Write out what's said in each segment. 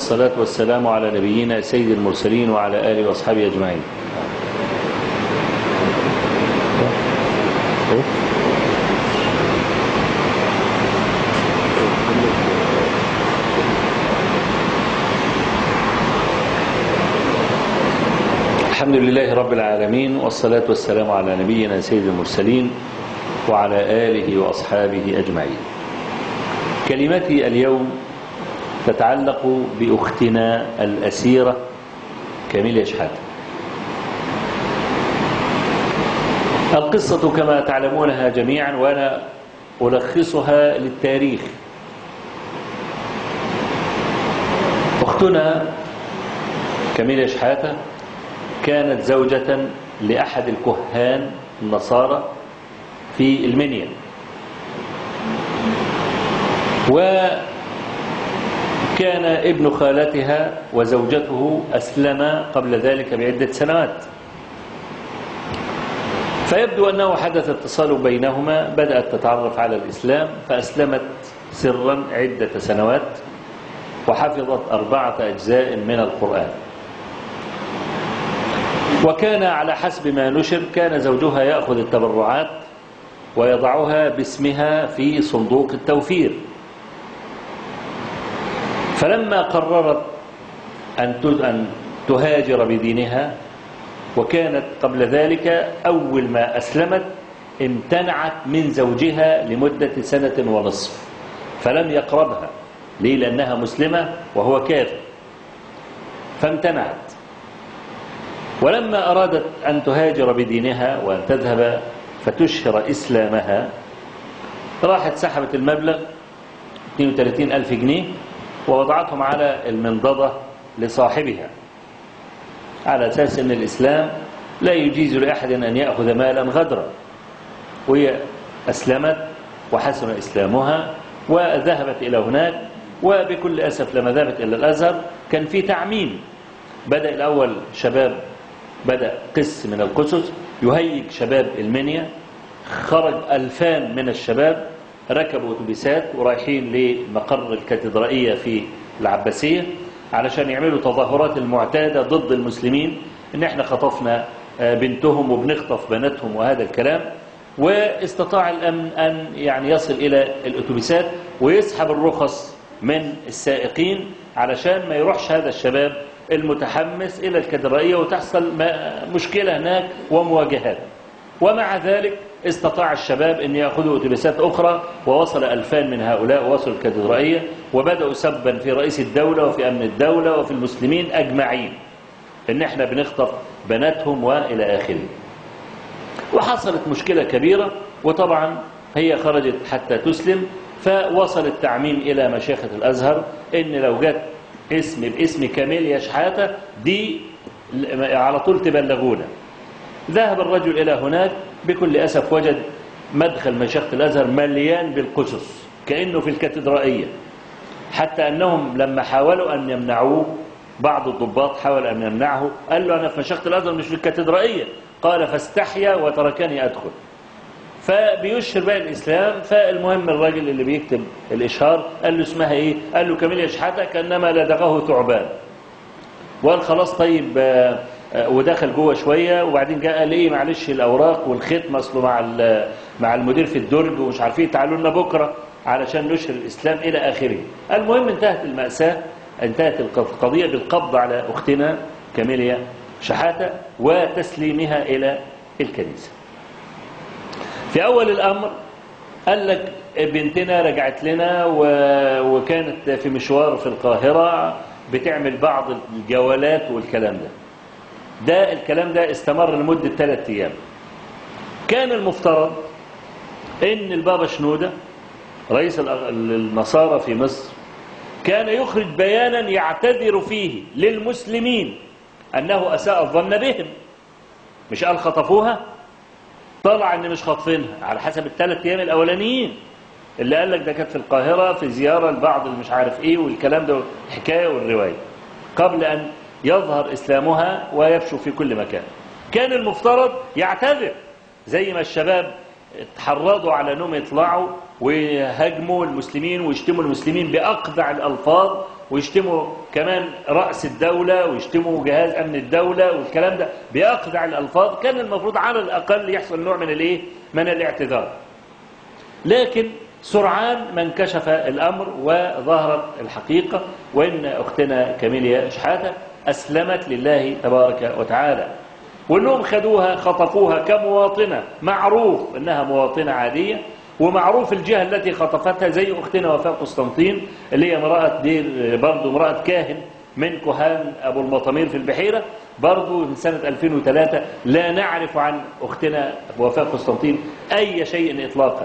والصلاة والسلام على نبينا سيد المرسلين وعلى آله وأصحابه أجمعين. الحمد لله رب العالمين، والصلاة والسلام على نبينا سيد المرسلين وعلى آله وأصحابه أجمعين. كلمتي اليوم تتعلق بأختنا الأسيرة كاميليا شحاتة. القصة كما تعلمونها جميعا، وأنا ألخصها للتاريخ. أختنا كاميليا شحاتة كانت زوجة لأحد الكهان النصارى في المنيا، وكان ابن خالتها وزوجته أسلما قبل ذلك بعدة سنوات، فيبدو أنه حدث اتصال بينهما، بدأت تتعرف على الإسلام فأسلمت سرا عدة سنوات وحفظت 4 أجزاء من القرآن. وكان على حسب ما نشر كان زوجها يأخذ التبرعات ويضعها باسمها في صندوق التوفير. فلما قررت أن تهاجر بدينها، وكانت قبل ذلك أول ما أسلمت امتنعت من زوجها لمدة 1.5 سنة، فلم يقربها. ليه؟ لأنها مسلمة وهو كافر، فامتنعت. ولما أرادت أن تهاجر بدينها وأن تذهب فتشهر إسلامها، راحت سحبت المبلغ 32,000 جنيه ووضعتهم على المنضدة لصاحبها، على أساس أن الإسلام لا يجيز لأحد أن يأخذ مالا غدرا. وهي أسلمت وحسن إسلامها وذهبت إلى هناك. وبكل أسف لما ذهبت إلى الأزهر كان في تعميم. بدأ الأول شباب، بدأ قس من القسس يهيج شباب المنيا، خرج 2000 من الشباب، ركبوا أتوبيسات ورايحين لمقر الكاتدرائية في العباسية علشان يعملوا تظاهرات المعتادة ضد المسلمين، إن احنا خطفنا بنتهم وبنخطف بناتهم وهذا الكلام. واستطاع الأمن أن يصل إلى الأتوبيسات ويسحب الرخص من السائقين علشان ما يروحش هذا الشباب المتحمس إلى الكاتدرائية وتحصل مشكلة هناك ومواجهات. ومع ذلك استطاع الشباب أن يأخذوا أتوبيسات أخرى، ووصل 2000 من هؤلاء ووصلوا الكاتدرائية، وبدأوا سبا في رئيس الدولة وفي أمن الدولة وفي المسلمين أجمعين إن احنا بنخطف بناتهم وإلى آخره. وحصلت مشكلة كبيرة، وطبعا هي خرجت حتى تسلم، فوصل التعميم إلى مشيخة الأزهر إن لو جت باسم كاميليا شحاتة دي على طول تبلغونا. ذهب الرجل إلى هناك، بكل أسف وجد مدخل مشيخة الأزهر مليان بالقسس كأنه في الكاتدرائية، حتى أنهم لما حاولوا أن يمنعوه، بعض الضباط حاول أن يمنعه، قال له أنا في مشيخة الأزهر مش في الكاتدرائية. قال فاستحيا وتركني أدخل. فبيشهر بقى الإسلام. فالمهم الراجل اللي بيكتب الإشهار قال له اسمها إيه؟ قال له كاميليا شحاتة، كأنما لدغه ثعبان. وقال خلاص طيب، ودخل جوه شوية، وبعدين جاء قال إيه معلش الأوراق والختم أصله مع المدير في الدرج ومش عارفين، تعالوا لنا بكرة علشان نشهر الإسلام إلى آخره. المهم انتهت المأساة، انتهت القضية بالقبض على أختنا كاميليا شحاتة وتسليمها إلى الكنيسة. في أول الأمر قال لك بنتنا رجعت لنا وكانت في مشوار في القاهرة بتعمل بعض الجولات والكلام ده. الكلام ده استمر لمدة 3 أيام. كان المفترض إن البابا شنودة رئيس النصارى في مصر كان يخرج بيانا يعتذر فيه للمسلمين أنه أساء الظن بهم. مش قال خطفوها؟ طلع ان مش خاطفينها على حسب ال3 أيام الاولانيين اللي قال لك ده كانت في القاهرة في زيارة لبعض اللي مش عارف ايه والكلام ده، الحكاية والرواية، قبل ان يظهر اسلامها ويفشو في كل مكان. كان المفترض يعتذر زي ما الشباب اتحرضوا على انهم يطلعوا ويهاجموا المسلمين ويشتموا المسلمين بأقذع الألفاظ، ويشتموا كمان رأس الدولة ويشتموا جهاز أمن الدولة والكلام ده بأقذع الألفاظ. كان المفروض على الأقل يحصل نوع من الإيه؟ من الاعتذار. لكن سرعان ما انكشف الأمر وظهرت الحقيقة، وإن أختنا كاميليا شحاتة أسلمت لله تبارك وتعالى، وإنهم خدوها خطفوها كمواطنة معروف إنها مواطنة عادية، ومعروف الجهة التي خطفتها زي أختنا وفاء قسطنطين اللي هي امرأة دير، برضو امرأة كاهن من كهان أبو المطامير في البحيرة، برضو من سنة 2003. لا نعرف عن أختنا وفاء قسطنطين أي شيء إطلاقا.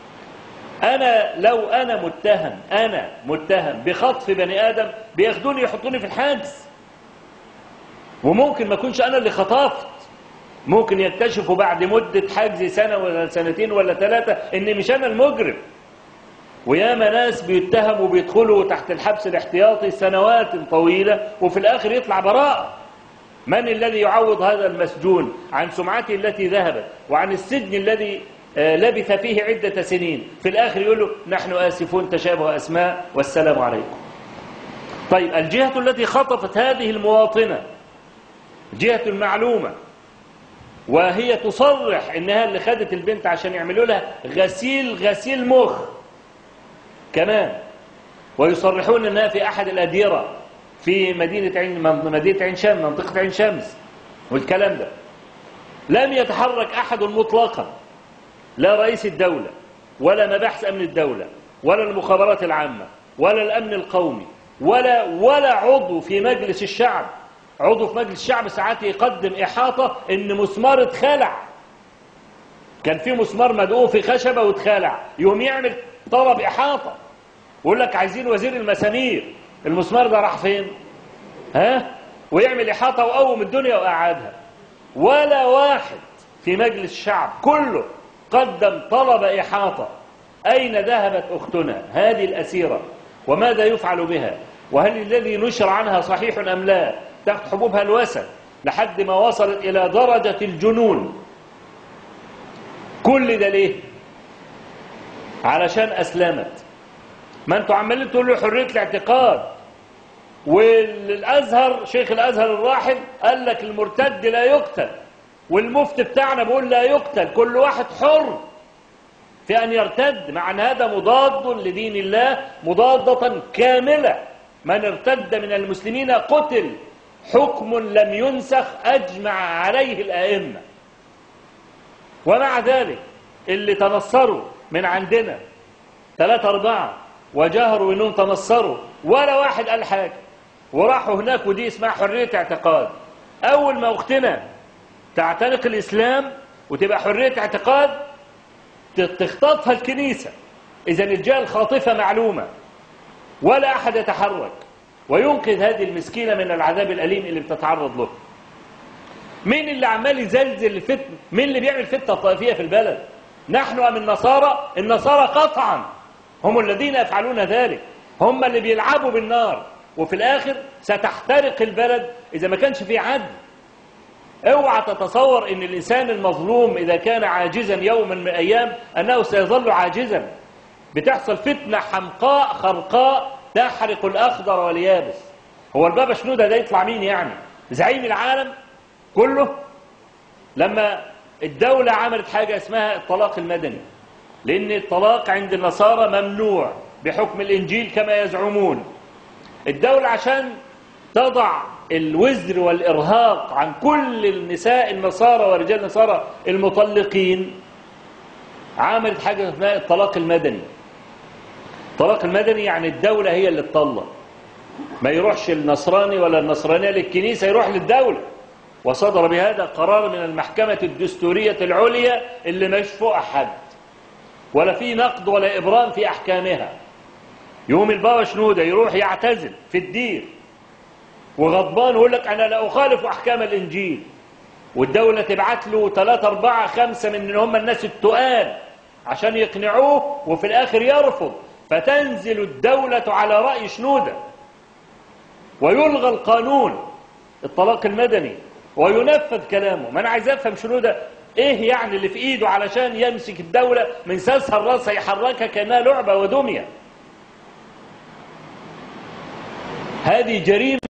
لو أنا متهم بخطف بني آدم بياخدوني يحطوني في الحجز، وممكن ما أكونش أنا اللي خطفت، ممكن يكتشفوا بعد مدة حجز سنة ولا سنتين ولا 3 إن مش أنا المجرم. وياما ناس بيتهموا وبيدخلوا تحت الحبس الاحتياطي سنوات طويلة وفي الآخر يطلع براءة. من الذي يعوض هذا المسجون عن سمعته التي ذهبت وعن السجن الذي لبث فيه عدة سنين؟ في الآخر يقول له نحن آسفون، تشابه أسماء والسلام عليكم. طيب الجهة التي خطفت هذه المواطنة جهة المعلومة، وهي تصرح إنها اللي خدت البنت عشان يعملوا لها غسيل مخ كمان، ويصرحون إنها في أحد الأديرة في مدينة عين شمس، منطقة عين شمس والكلام ده. لم يتحرك أحد مطلقا، لا رئيس الدولة ولا مباحث أمن الدولة ولا المخابرات العامة ولا الأمن القومي ولا عضو في مجلس الشعب. عضو في مجلس الشعب ساعات يقدم إحاطة إن مسمار اتخلع، كان في مسمار مدقوق في خشبة واتخلع، يوم يعمل طلب إحاطة ويقول لك عايزين وزير المسامير، المسمار ده راح فين؟ ويعمل إحاطة وقوم الدنيا وقعدها. ولا واحد في مجلس الشعب كله قدم طلب إحاطة. أين ذهبت أختنا هذه الأسيرة؟ وماذا يفعل بها؟ وهل الذي نشر عنها صحيح أم لا؟ تاخد حبوبها الوسن لحد ما وصلت إلى درجة الجنون. كل ده ليه؟ علشان أسلمت. ما أنتوا عمالين تقولوا حرية الاعتقاد، والأزهر شيخ الأزهر الراحل قال لك المرتد لا يقتل، والمفتي بتاعنا بيقول لا يقتل، كل واحد حر في أن يرتد، مع أن هذا مضاد لدين الله مضادة كاملة. من ارتد من المسلمين قتل، حكم لم ينسخ أجمع عليه الأئمة. ومع ذلك اللي تنصروا من عندنا 3 4 وجاهروا انهم تنصروا، ولا واحد قال حاجة، وراحوا هناك، ودي اسمها حرية اعتقاد. أول ما أختنا تعتنق الإسلام وتبقى حرية اعتقاد تخطفها الكنيسة. إذن الجهة الخاطفة معلومة، ولا أحد يتحرك وينقذ هذه المسكينة من العذاب الأليم اللي بتتعرض له. مين اللي عمال يزلزل الفتن؟ مين اللي بيعمل فتنة طائفية في البلد؟ نحن أم النصارى؟ النصارى قطعا هم الذين يفعلون ذلك، هم اللي بيلعبوا بالنار، وفي الآخر ستحترق البلد إذا ما كانش فيه عدل. اوعى تتصور ان الإنسان المظلوم إذا كان عاجزا يوما من الأيام أنه سيظل عاجزا. بتحصل فتنة حمقاء خرقاء تحرق الأخضر واليابس. هو البابا شنودة ده يطلع مين يعني؟ زعيم العالم كله؟ لما الدولة عملت حاجة اسمها الطلاق المدني، لأن الطلاق عند النصارى ممنوع بحكم الإنجيل كما يزعمون. الدولة عشان تضع الوزر والإرهاق عن كل النساء النصارى ورجال النصارى المطلقين عملت حاجة اسمها الطلاق المدني. الطلاق المدني يعني الدولة هي اللي تطلق، ما يروحش النصراني ولا النصرانية للكنيسة، يروح للدولة. وصدر بهذا قرار من المحكمة الدستورية العليا اللي مش فوق أحد ولا في نقد ولا إبرام في أحكامها. يوم البابا شنودة يروح يعتزل في الدير وغضبان ويقول لك أنا لا أخالف أحكام الإنجيل، والدولة تبعت له 3 4 5 من هم الناس التقال عشان يقنعوه، وفي الآخر يرفض، فتنزل الدولة على رأي شنودة ويلغى القانون الطلاق المدني وينفذ كلامه. ما أنا عايز أفهم شنودة ايه يعني اللي في ايده علشان يمسك الدولة من ساسها الراسة يحركها كأنها لعبة ودمية؟ هذه جريمة